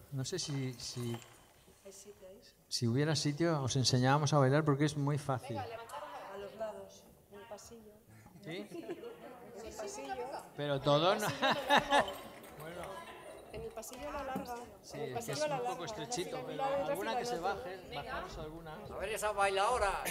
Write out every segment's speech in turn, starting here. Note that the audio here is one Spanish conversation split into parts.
No sé si hubiera sitio, os enseñábamos a bailar porque es muy fácil. A los lados, en el pasillo. ¿Sí? En el pasillo. Pero todo no. En el pasillo a la larga. Sí, En el es que pasillo es a la un larga. poco estrechito, En pero la fila alguna que del se otro. baje, bajamos alguna. A ver esa bailadora.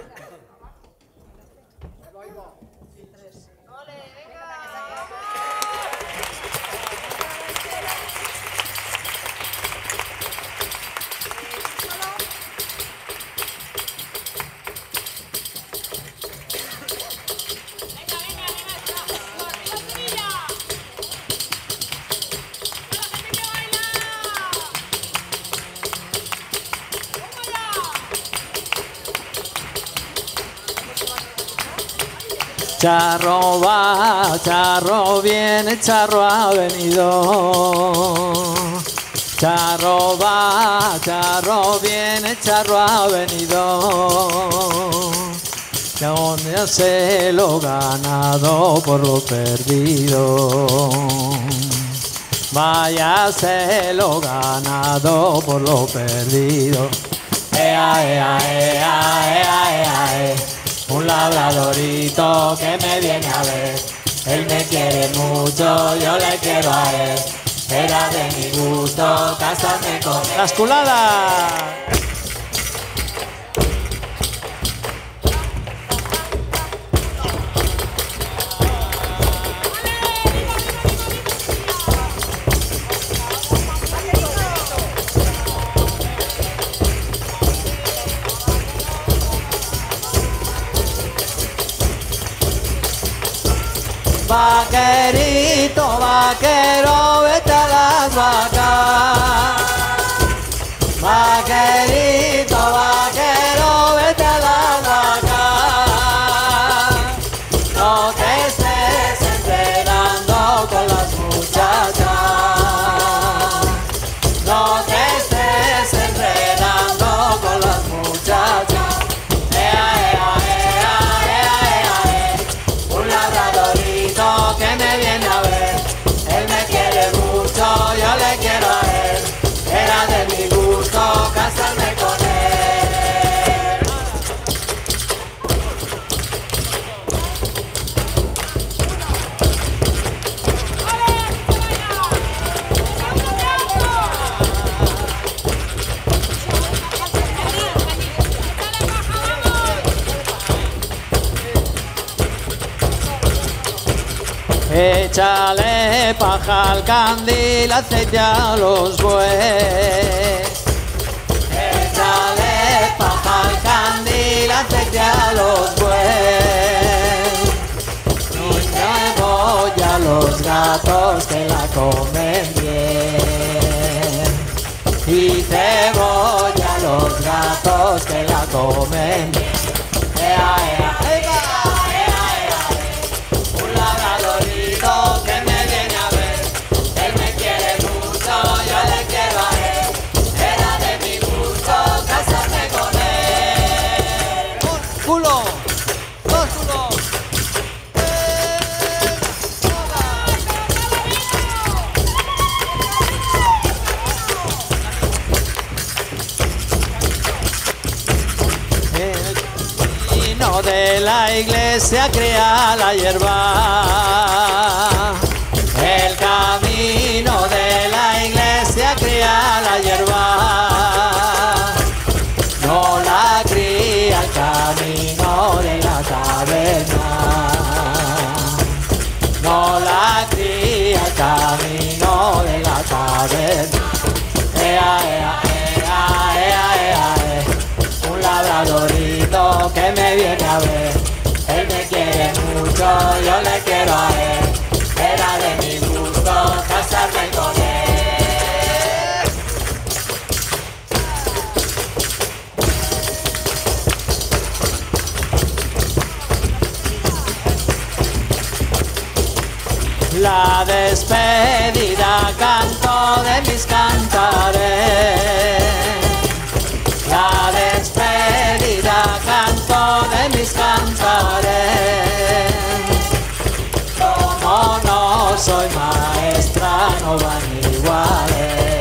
Charro va, charro viene, charro ha venido. Charro va, charro viene, charro ha venido. Que donde hace lo ganado por lo perdido. Váyase lo ganado por lo perdido. Ea, ea, ea, ea, ea, ea. Un labradorito que me viene a ver. Él me quiere mucho, yo le quiero a él. Era de mi gusto casarme con él. ¡Las culadas! Vaquerito, vaquero, vete a las vacas. Vaquerito, vaquero, vete a las vacas. No te estés enredando con las muchachas. No te estés enredando con las muchachas. Ea, ea, ea, ea, ea, ea. Un labradorito que me viene a ver. Él me quiere mucho, yo le quiero a él. Era de mi gusto casarme con él. Échale paja al candil, aceite a los bueyes. Échale paja al candil, aceite a los bueyes. No cebolla a los gatos que la comen bien. Y cebolla a los gatos que la comen bien. Ea, ea, ea. Que me viene a ver, él me quiere mucho, yo le quiero a él. Era de mi gusto casarme con él. ¡Un culo! ¡Dos culos! El camino de la iglesia cría la hierba. El camino de la iglesia cría la hierba. No la cría el camino de la taberna. No la cría el camino de la taberna. Ea, ea, ea, ea, ea, ea. Un labradorito que me viene a ver. Él me quiere mucho, yo le quiero a él. Era de mi gusto casarme con él. La despedida canto de mis cantares. La despedida canto de mis cantares. Como no soy maestra, no van iguales.